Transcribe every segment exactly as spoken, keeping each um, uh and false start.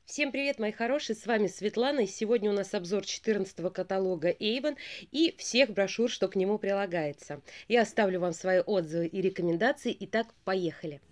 Всем привет, мои хорошие, с вами Светлана, и сегодня у нас обзор четырнадцатого каталога Avon и всех брошюр, что к нему прилагается. Я оставлю вам свои отзывы и рекомендации, итак, поехали.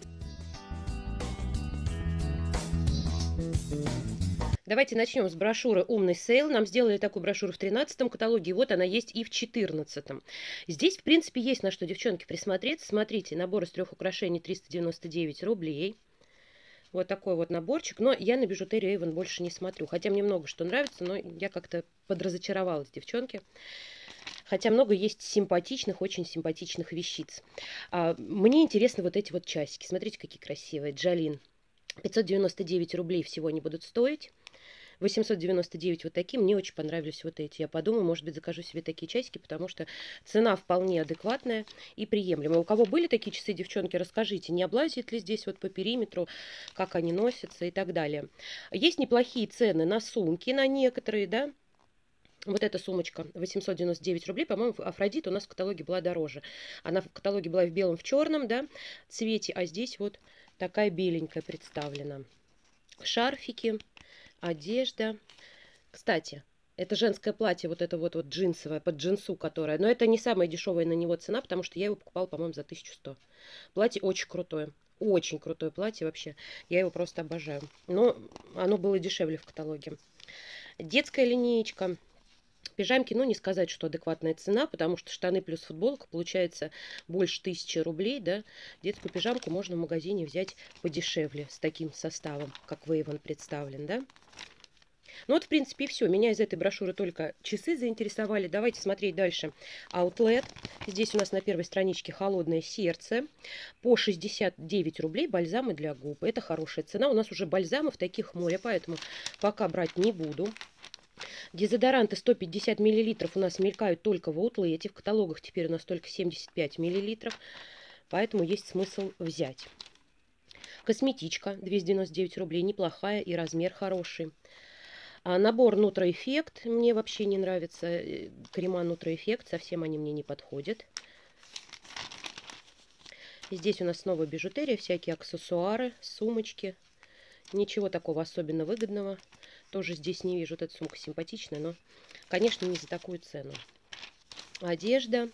Давайте начнем с брошюры «Умный сейл». Нам сделали такую брошюру в тринадцатом каталоге, и вот она есть и в четырнадцатом. Здесь, в принципе, есть на что, девчонки, присмотреться. Смотрите, набор из трех украшений триста девяносто девять рублей. Вот такой вот наборчик. Но я на бижутерию Avon больше не смотрю. Хотя мне много что нравится, но я как-то подразочаровалась, девчонки. Хотя много есть симпатичных, очень симпатичных вещиц. А, мне интересны вот эти вот часики. Смотрите, какие красивые. Джолин. пятьсот девяносто девять рублей всего они будут стоить. восемьсот девяносто девять вот такие. Мне очень понравились вот эти. Я подумаю, может быть, закажу себе такие часики, потому что цена вполне адекватная и приемлемая. У кого были такие часы, девчонки, расскажите, не облазит ли здесь вот по периметру, как они носятся и так далее. Есть неплохие цены на сумки, на некоторые, да. Вот эта сумочка восемьсот девяносто девять рублей, по-моему, Афродита у нас в каталоге была дороже. Она в каталоге была в белом, в черном, да, цвете, а здесь вот такая беленькая представлена. Шарфики. Одежда. Кстати, это женское платье, вот это вот, вот джинсовое, под джинсу, которое. Но это не самая дешевая на него цена, потому что я его покупала, по-моему, за тысячу сто. Платье очень крутое. Очень крутое платье вообще. Я его просто обожаю. Но оно было дешевле в каталоге. Детская линеечка. Пижамки, ну, не сказать, что адекватная цена, потому что штаны плюс футболка получается больше тысячи рублей, да. Детскую пижамку можно в магазине взять подешевле, с таким составом, как в Avon представлен, да. Ну вот, в принципе, и все. Меня из этой брошюры только часы заинтересовали. Давайте смотреть дальше. Outlet. Здесь у нас на первой страничке «Холодное сердце». По шестьдесят девять рублей бальзамы для губ. Это хорошая цена. У нас уже бальзамов таких море, поэтому пока брать не буду. Дезодоранты сто пятьдесят миллилитров у нас мелькают только в Outlet. В каталогах теперь у нас только семьдесят пять миллилитров. Поэтому есть смысл взять. Косметичка двести девяносто девять рублей. Неплохая и размер хороший. А набор Нутроэффект мне вообще не нравится. Крема Нутроэффект, совсем они мне не подходят. Здесь у нас снова бижутерия, всякие аксессуары, сумочки. Ничего такого особенно выгодного. Тоже здесь не вижу. Вот эта сумка симпатичная, но, конечно, не за такую цену. Одежда.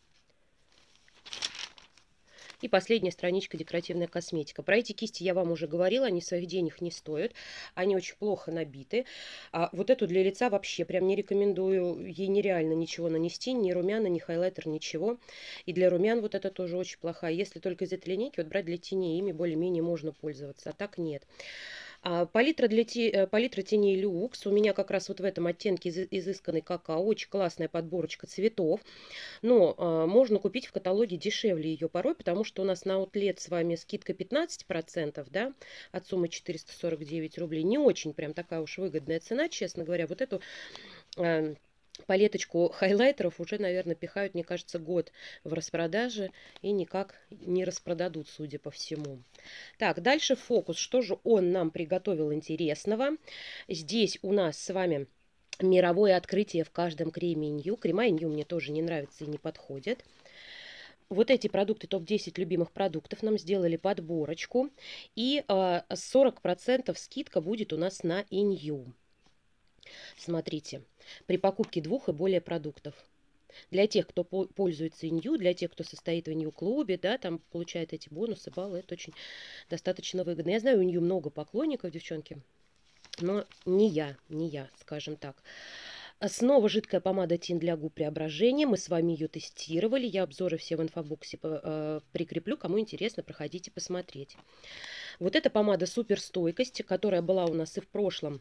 И последняя страничка декоративная косметика. Про эти кисти я вам уже говорила, они своих денег не стоят. Они очень плохо набиты. А вот эту для лица вообще прям не рекомендую. Ей нереально ничего нанести, ни румяна, ни хайлайтер, ничего. И для румян вот это тоже очень плохая. Если только из этой линейки вот брать для теней, ими более-менее можно пользоваться, а так нет. А, палитра, для те, палитра теней люкс. У меня как раз вот в этом оттенке из, изысканный какао. Очень классная подборочка цветов. Но а, можно купить в каталоге дешевле ее порой, потому что у нас на Outlet с вами скидка пятнадцать процентов, да, от суммы четыреста сорок девять рублей. Не очень прям такая уж выгодная цена, честно говоря. Вот эту... А, палеточку хайлайтеров уже, наверное, пихают, мне кажется, год в распродаже и никак не распродадут, судя по всему. Так, дальше фокус. Что же он нам приготовил интересного? Здесь у нас с вами мировое открытие в каждом креме Нью. Крема Нью мне тоже не нравятся и не подходят. Вот эти продукты, топ десять любимых продуктов, нам сделали подборочку. И сорок процентов скидка будет у нас на Нью. Смотрите, при покупке двух и более продуктов. Для тех, кто пользуется Нью, для тех, кто состоит в Нью-клубе, да, там получает эти бонусы, баллы, это очень достаточно выгодно. Я знаю, у Нью много поклонников, девчонки, но не я, не я, скажем так. Снова жидкая помада тин для губ Преображение. Мы с вами ее тестировали. Я обзоры все в инфобоксе э, прикреплю. Кому интересно, проходите посмотреть. Вот эта помада суперстойкость, которая была у нас и в прошлом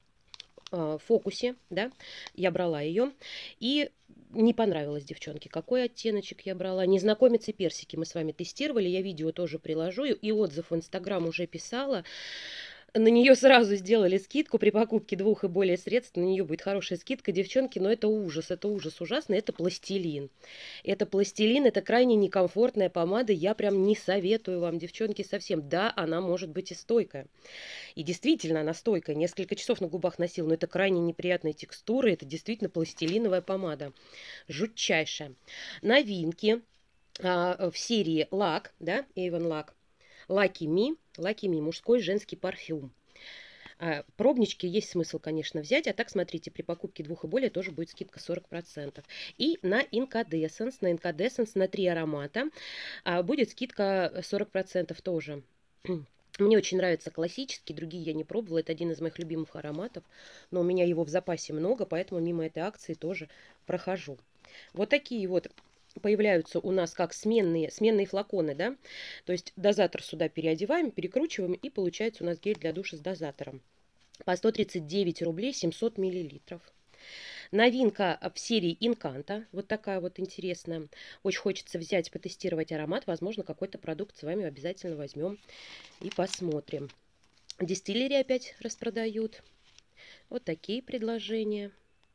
фокусе, да, я брала ее, и не понравилось, девчонки, какой оттеночек я брала. Незнакомец и персики мы с вами тестировали, я видео тоже приложу, и отзыв в Инстаграм уже писала. На нее сразу сделали скидку при покупке двух и более средств. На нее будет хорошая скидка, девчонки, но это ужас, это ужас ужасный, это пластилин. Это пластилин, это крайне некомфортная помада, я прям не советую вам, девчонки, совсем. Да, она может быть и стойкая. И действительно она стойкая, несколько часов на губах носил, но это крайне неприятная текстура, это действительно пластилиновая помада. Жутчайшая. Новинки а, в серии лак, да, Avon лак. Lucky Me, Lucky Me, мужской женский парфюм. А, пробнички есть смысл, конечно, взять, а так, смотрите, при покупке двух и более тоже будет скидка сорок процентов. И на Incandescence, на Incandescence на три аромата а, будет скидка сорок процентов тоже. Мне очень нравится классический, другие я не пробовала, это один из моих любимых ароматов, но у меня его в запасе много, поэтому мимо этой акции тоже прохожу. Вот такие вот появляются у нас как сменные, сменные флаконы, да, то есть дозатор сюда переодеваем, перекручиваем, и получается у нас гель для душа с дозатором. По сто тридцать девять рублей семьсот миллилитров. Новинка в серии Инканта, вот такая вот интересная. Очень хочется взять, потестировать аромат, возможно, какой-то продукт с вами обязательно возьмем и посмотрим. Дистиллери опять распродают. Вот такие предложения.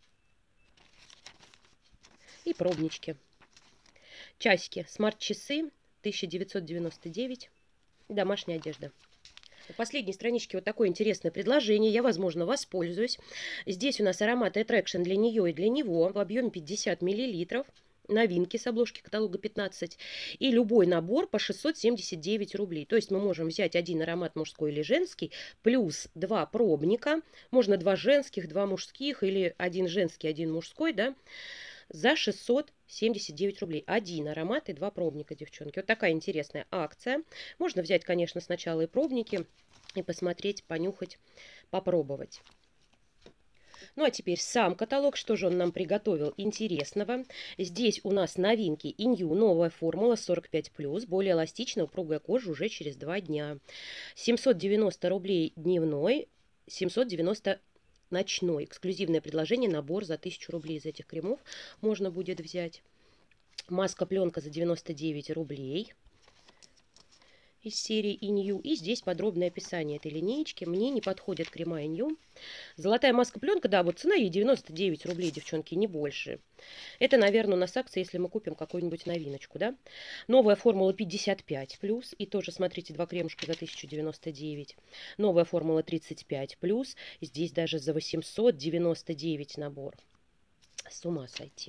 И пробнички. Часики, смарт-часы, тысяча девятьсот девяносто девять. Домашняя одежда. На последней страничке вот такое интересное предложение. Я, возможно, воспользуюсь. Здесь у нас аромат Attraction для нее и для него в объеме пятьдесят миллилитров. Новинки с обложки каталога пятнадцать. И любой набор по шестьсот семьдесят девять рублей. То есть мы можем взять один аромат мужской или женский, плюс два пробника. Можно два женских, два мужских, или один женский, один мужской, да, за шестьсот семьдесят девять рублей. Один аромат и два пробника, девчонки. Вот такая интересная акция. Можно взять, конечно, сначала и пробники, и посмотреть, понюхать, попробовать. Ну а теперь сам каталог, что же он нам приготовил интересного. Здесь у нас новинки Инью, новая формула сорок пять плюс, более эластичная, упругая кожа уже через два дня. семьсот девяносто рублей дневной, семьсот девяносто ночной. Эксклюзивное предложение, набор за тысячу рублей из этих кремов можно будет взять. Маска-пленка за девяносто девять рублей из серии Инью. И здесь подробное описание этой линеечки. Мне не подходят крема Инью. Золотая маска-пленка, да, вот цена ей девяносто девять рублей, девчонки, не больше. Это, наверное, у нас акция, если мы купим какую-нибудь новиночку, да. Новая формула пятьдесят пять плюс. И тоже, смотрите, два кремушка за тысячу девяносто девять. Новая формула тридцать пять плюс. Здесь даже за восемьсот девяносто девять набор. С ума сойти.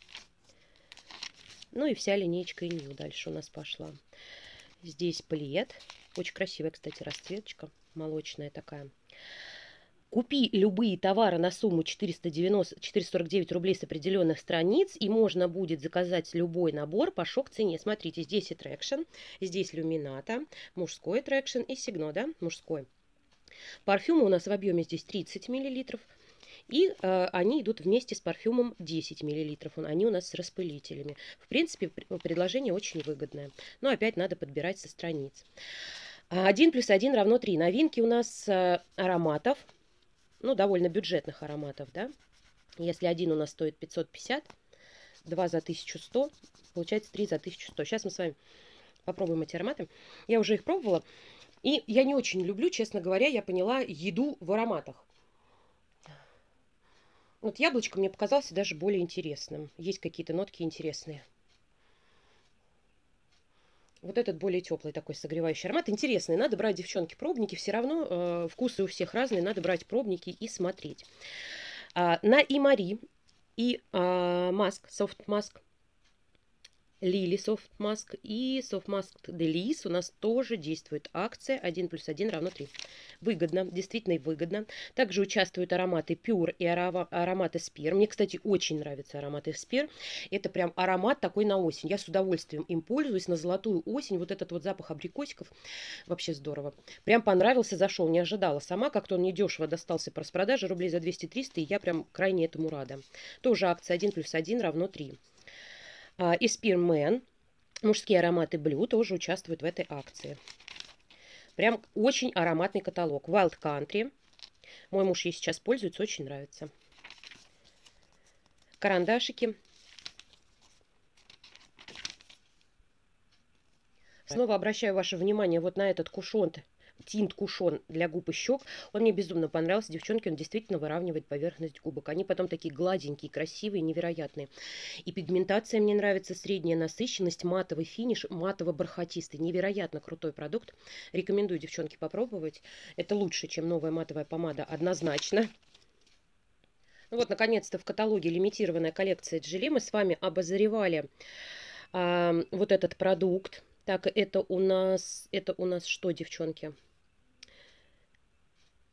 Ну и вся линейка Инью дальше у нас пошла. Здесь плед. Очень красивая, кстати, расцветочка. Молочная такая. Купи любые товары на сумму четыреста девяносто, четыреста сорок девять рублей с определенных страниц, и можно будет заказать любой набор по шок-цене. Смотрите, здесь Attraction, здесь Люмината, мужской Attraction и Сигно, да, мужской. Парфюмы у нас в объеме здесь тридцать миллилитров. И э, они идут вместе с парфюмом десять миллилитров. Они у нас с распылителями. В принципе, предложение очень выгодное. Но опять надо подбирать со страниц. один плюс один равно три. Новинки у нас э, ароматов. Ну, довольно бюджетных ароматов, да. Если один у нас стоит пятьсот пятьдесят, два за тысячу сто, получается три за тысячу сто. Сейчас мы с вами попробуем эти ароматы. Я уже их пробовала. И я не очень люблю, честно говоря, я поняла, еду в ароматах. Вот яблочко мне показался даже более интересным. Есть какие-то нотки интересные. Вот этот более теплый такой согревающий аромат. Интересный. Надо брать, девчонки, пробники. Все равно э, вкусы у всех разные. Надо брать пробники и смотреть. А, на Имари и а, маск, софт маск. Лили Soft Mask и Soft Mask Delice у нас тоже действует акция один плюс один равно три. Выгодно, действительно выгодно. Также участвуют ароматы Pure и ароматы Sphere. Мне, кстати, очень нравятся ароматы Sphere. Это прям аромат такой на осень. Я с удовольствием им пользуюсь на золотую осень. Вот этот вот запах абрикосиков вообще здорово. Прям понравился, зашел, не ожидала сама. Как-то он недешево достался по распродаже, рублей за двести-триста, и я прям крайне этому рада. Тоже акция один плюс один равно три. И Spearman, мужские ароматы Blue, тоже участвуют в этой акции. Прям очень ароматный каталог. Wild Country. Мой муж ей сейчас пользуется, очень нравится. Карандашики. Снова обращаю ваше внимание вот на этот кушон, тинт кушон для губ и щек. Он мне безумно понравился, девчонки. Он действительно выравнивает поверхность губок. Они потом такие гладенькие, красивые, невероятные. И пигментация мне нравится, средняя насыщенность, матовый финиш, матово-бархатистый. Невероятно крутой продукт. Рекомендую, девчонки, попробовать. Это лучше, чем новая матовая помада, однозначно. Ну вот, наконец-то в каталоге лимитированная коллекция Джили. Мы с вами обозревали а, вот этот продукт. Так, это у нас, это у нас что, девчонки?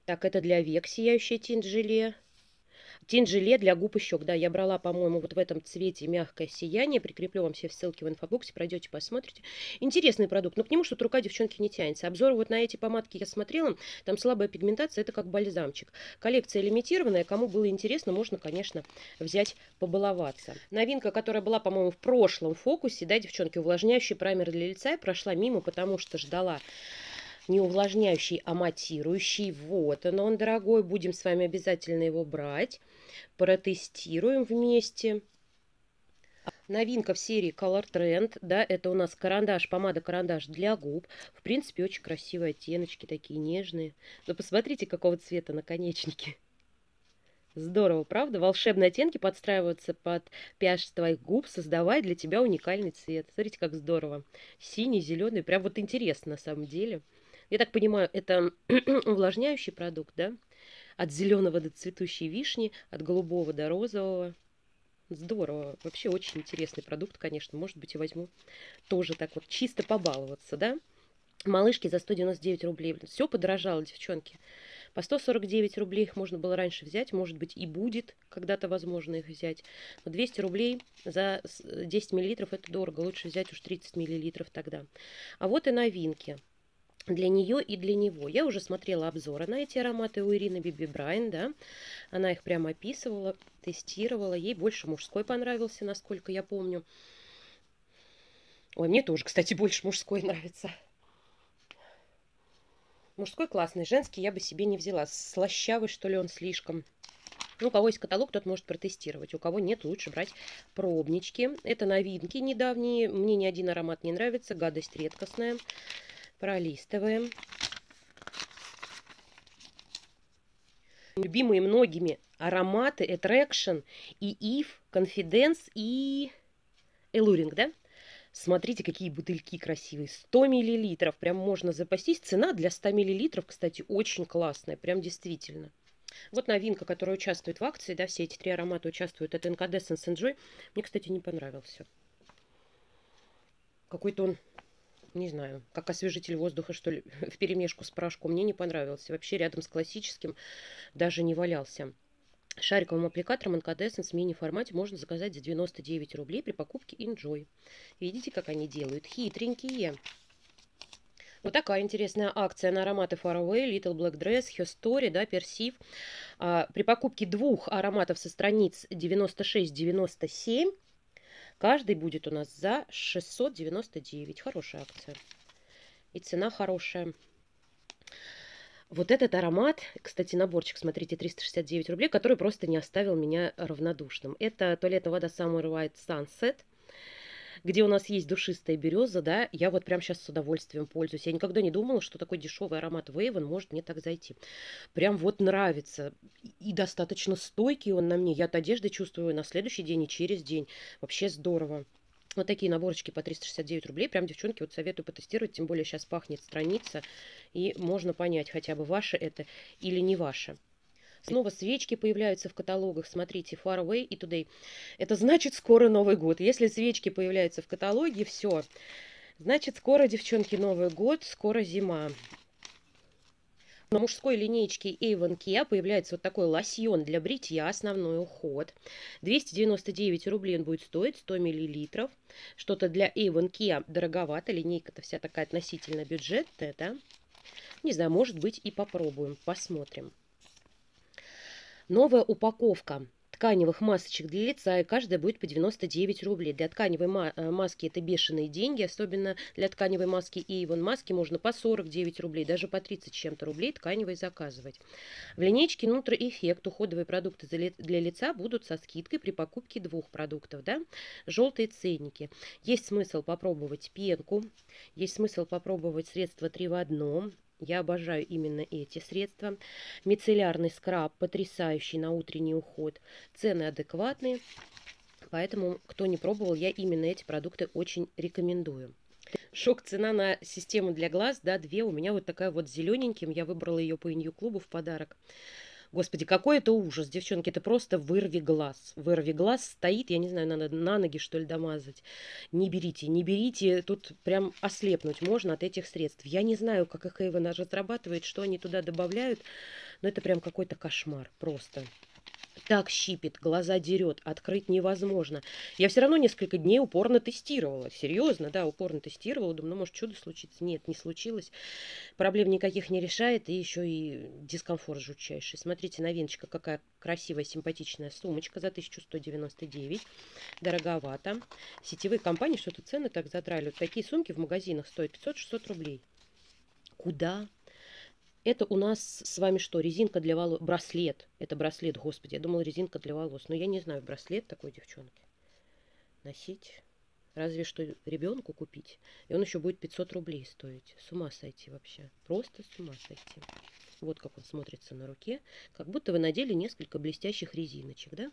Так, это для век сияющее тинт-желе. Тинт-желе для губ и щек. Да, я брала, по-моему, вот в этом цвете мягкое сияние. Прикреплю вам все ссылки в инфобоксе. Пройдете, посмотрите. Интересный продукт. Но к нему что-то рука девчонки не тянется. Обзор вот на эти помадки я смотрела. Там слабая пигментация. Это как бальзамчик. Коллекция лимитированная. Кому было интересно, можно, конечно, взять, побаловаться. Новинка, которая была, по-моему, в прошлом фокусе. Да, девчонки, увлажняющий праймер для лица. Я прошла мимо, потому что ждала не увлажняющий, а матирующий. Вот он, он дорогой. Будем с вами обязательно его брать. Протестируем вместе. Новинка в серии Color Trend. Да, это у нас карандаш, помада-карандаш для губ. В принципе, очень красивые оттеночки, такие нежные. Но посмотрите, какого цвета наконечники. Здорово, правда? Волшебные оттенки подстраиваются под pH твоих губ, создавая для тебя уникальный цвет. Смотрите, как здорово. Синий, зеленый. Прям вот интересно на самом деле. Я так понимаю, это увлажняющий продукт, да? От зеленого до цветущей вишни, от голубого до розового. Здорово. Вообще очень интересный продукт, конечно. Может быть, и возьму тоже так вот чисто побаловаться, да? Малышки за сто девяносто девять рублей. Все подорожало, девчонки. По сто сорок девять рублей их можно было раньше взять. Может быть, и будет когда-то возможно их взять. Но двести рублей за десять миллилитров это дорого. Лучше взять уж тридцать миллилитров тогда. А вот и новинки. Для нее и для него. Я уже смотрела обзоры на эти ароматы у Ирины Биби Брайан, да. Она их прямо описывала, тестировала. Ей больше мужской понравился, насколько я помню. Ой, мне тоже, кстати, больше мужской нравится. Мужской классный, женский я бы себе не взяла. Слащавый, что ли, он слишком. Ну, у кого есть каталог, тот может протестировать. У кого нет, лучше брать пробнички. Это новинки недавние. Мне ни один аромат не нравится. Гадость редкостная. Пролистываем. Любимые многими ароматы Attraction и Eve, Confidence и Alluring, да? Смотрите, какие бутыльки красивые. сто миллилитров. Прям можно запастись. Цена для ста миллилитров, кстати, очень классная. Прям действительно. Вот новинка, которая участвует в акции. Да, все эти три аромата участвуют. Это Incandescence Enjoy. Мне, кстати, не понравился. Какой-то он... Не знаю, как освежитель воздуха, что ли, вперемешку с порошком. Мне не понравился. Вообще рядом с классическим даже не валялся. Шариковым аппликатором Incandescence в мини-формате можно заказать за девяносто девять рублей при покупке Enjoy. Видите, как они делают? Хитренькие. Вот такая интересная акция на ароматы Far Away, Little Black Dress, Her Story, да, Perceive. А, при покупке двух ароматов со страниц девяносто шесть девяносто семь каждый будет у нас за шестьсот девяносто девять. Хорошая акция. И цена хорошая. Вот этот аромат, кстати, наборчик, смотрите, триста шестьдесят девять рублей, который просто не оставил меня равнодушным. Это туалетная вода Summer White Sunset, где у нас есть душистая береза, да, я вот прям сейчас с удовольствием пользуюсь. Я никогда не думала, что такой дешевый аромат Вейвен может мне так зайти. Прям вот нравится. И достаточно стойкий он на мне. Я от одежды чувствую на следующий день и через день. Вообще здорово. Вот такие наборчики по триста шестьдесят девять рублей. Прям, девчонки, вот советую потестировать. Тем более сейчас пахнет страница. И можно понять, хотя бы ваше это или не ваше. Снова свечки появляются в каталогах. Смотрите, Far Away и Today. Это значит, скоро Новый год. Если свечки появляются в каталоге, все. Значит, скоро, девчонки, Новый год, скоро зима. На мужской линейке Avon Kia появляется вот такой лосьон для бритья, основной уход. двести девяносто девять рублей он будет стоить, сто миллилитров. Что-то для Avon Kia дороговато. Линейка-то вся такая относительно бюджетная, да? Не знаю, может быть, и попробуем, посмотрим. Новая упаковка тканевых масочек для лица, и каждая будет по девяносто девять рублей. Для тканевой ма маски это бешеные деньги, особенно для тканевой маски Avon маски можно по сорок девять рублей, даже по тридцать чем-то рублей тканевой заказывать. В линейке Nutri Effect уходовые продукты для лица будут со скидкой при покупке двух продуктов, да? Желтые ценники. Есть смысл попробовать пенку, есть смысл попробовать средство три в одном. Я обожаю именно эти средства. Мицеллярный скраб, потрясающий на утренний уход. Цены адекватные, поэтому, кто не пробовал, я именно эти продукты очень рекомендую. Шок цена на систему для глаз, да, две. У меня вот такая вот зелененьким. Я выбрала ее по Инью клубу в подарок. Господи, какой это ужас, девчонки, это просто вырви глаз. Вырви глаз стоит, я не знаю, надо на ноги, что ли, домазать. Не берите, не берите, тут прям ослепнуть можно от этих средств. Я не знаю, как их Эйвон разрабатывает, что они туда добавляют, но это прям какой-то кошмар, просто. Так щипит, глаза дерет, открыть невозможно. Я все равно несколько дней упорно тестировала. Серьезно, да, упорно тестировала. Думаю, ну, может, чудо случится. Нет, не случилось. Проблем никаких не решает. И еще и дискомфорт жутчайший. Смотрите, новиночка, какая красивая, симпатичная сумочка за тысячу сто девяносто девять. Дороговато. Сетевые компании что-то цены так задрали. Такие сумки в магазинах стоят пятьсот-шестьсот рублей. Куда? Это у нас с вами что? Резинка для волос. Браслет. Это браслет, господи. Я думала, резинка для волос. Но я не знаю, браслет такой, девчонки. Носить. Разве что ребенку купить. И он еще будет пятьсот рублей стоить. С ума сойти вообще. Просто с ума сойти. Вот как он смотрится на руке. Как будто вы надели несколько блестящих резиночек, да?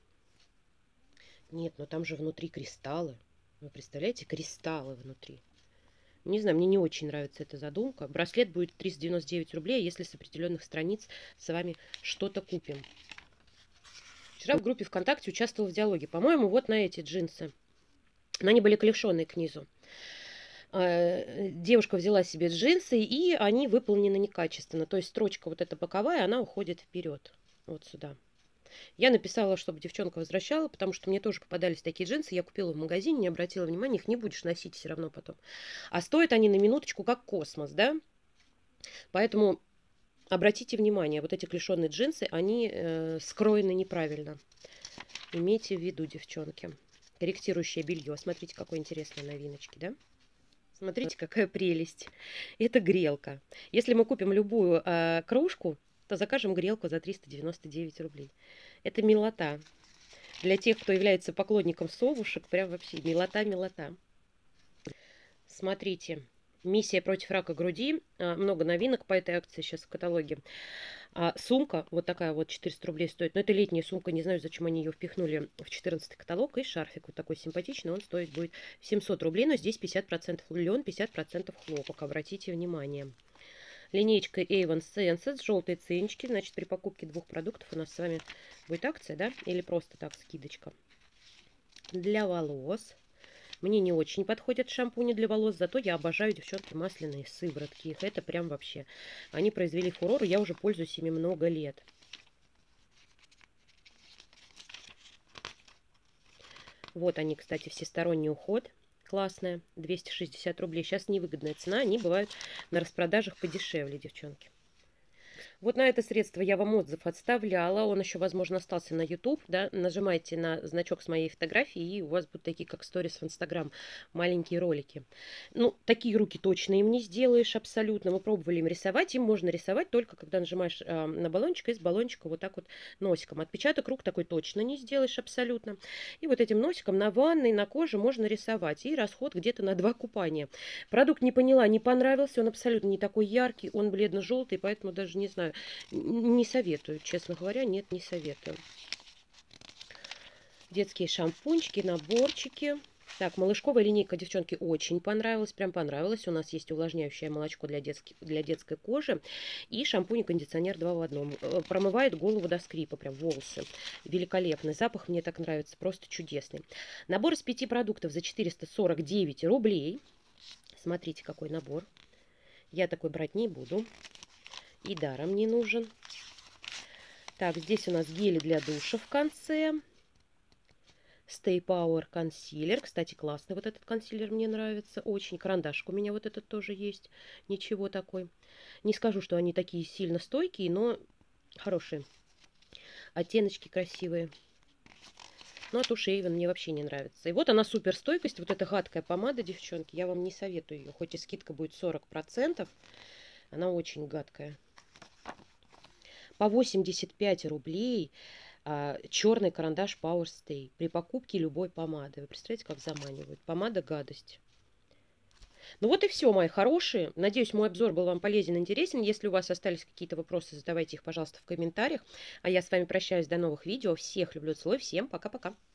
Нет, но там же внутри кристаллы. Вы представляете? Кристаллы внутри. Не знаю, мне не очень нравится эта задумка. Браслет будет триста девяносто девять рублей, если с определенных страниц с вами что-то купим. Вчера в группе ВКонтакте участвовала в диалоге. По-моему, вот на эти джинсы. Но они были клешеные к низу. Девушка взяла себе джинсы, и они выполнены некачественно. То есть строчка вот эта боковая, она уходит вперед. Вот сюда. Я написала, чтобы девчонка возвращала, потому что мне тоже попадались такие джинсы. Я купила в магазине, не обратила внимания, их не будешь носить все равно потом. А стоят они на минуточку как космос, да? Поэтому обратите внимание, вот эти клешеные джинсы, они э, скроены неправильно. Имейте в виду, девчонки. Корректирующее белье. Смотрите, какой интересной новиночки, да? Смотрите, какая прелесть. Это грелка. Если мы купим любую э, кружку, то закажем грелку за триста девяносто девять рублей. Это милота. Для тех, кто является поклонником совушек, прям вообще милота-милота. Смотрите. Миссия против рака груди. Много новинок по этой акции сейчас в каталоге. А сумка, вот такая вот, четыреста рублей стоит. Но это летняя сумка, не знаю, зачем они ее впихнули в четырнадцатый каталог. И шарфик вот такой симпатичный, он стоит будет семьсот рублей. Но здесь пятьдесят процентов лен, пятьдесят процентов хлопок. Обратите внимание. Линеечка Avon Senses, желтые ценнички. Значит, при покупке двух продуктов у нас с вами будет акция, да? Или просто так, скидочка. Для волос. Мне не очень подходят шампуни для волос, зато я обожаю, девчонки, масляные сыворотки. Их это прям вообще. Они произвели фурор, и я уже пользуюсь ими много лет. Вот они, кстати, всесторонний уход. Классная, двести шестьдесят рублей. Сейчас невыгодная цена, они бывают на распродажах подешевле, девчонки. Вот на это средство я вам отзыв отставляла. Он еще, возможно, остался на YouTube. Да? Нажимайте на значок с моей фотографией, и у вас будут такие, как сторис в Instagram, маленькие ролики. Ну, такие руки точно им не сделаешь абсолютно. Мы пробовали им рисовать. Им можно рисовать только, когда нажимаешь э, на баллончик, и с баллончика вот так вот носиком. Отпечаток рук такой точно не сделаешь абсолютно. И вот этим носиком на ванной, на коже можно рисовать. И расход где-то на два купания. Продукт не поняла, не понравился. Он абсолютно не такой яркий, он бледно-желтый, поэтому даже не знаю. Не советую, честно говоря, нет, не советую. Детские шампунчики, наборчики. Так, малышковая линейка, девчонки, очень понравилась, прям понравилась. У нас есть увлажняющее молочко для, детски, для детской кожи и шампунь и кондиционер два в одном. Промывает голову до скрипа, прям волосы. Великолепный запах, мне так нравится, просто чудесный. Набор из пяти продуктов за четыреста сорок девять рублей. Смотрите, какой набор. Я такой брать не буду. И даром не нужен. Так, здесь у нас гели для душа в конце. Stay Power консилер. Кстати, классный вот этот консилер, мне нравится. Очень. Карандашик у меня вот этот тоже есть. Ничего такой. Не скажу, что они такие сильно стойкие, но хорошие. Оттеночки красивые. Ну, а тушь Avon мне вообще не нравится. И вот она суперстойкость. Вот эта гадкая помада, девчонки. Я вам не советую ее. Хоть и скидка будет сорок процентов. Она очень гадкая. По восемьдесят пять рублей а, черный карандаш Power Stay при покупке любой помады. Вы представляете, как заманивают? Помада гадость. Ну вот и все, мои хорошие. Надеюсь, мой обзор был вам полезен и интересен. Если у вас остались какие-то вопросы, задавайте их, пожалуйста, в комментариях. А я с вами прощаюсь до новых видео. Всех люблю, целую. Всем пока-пока.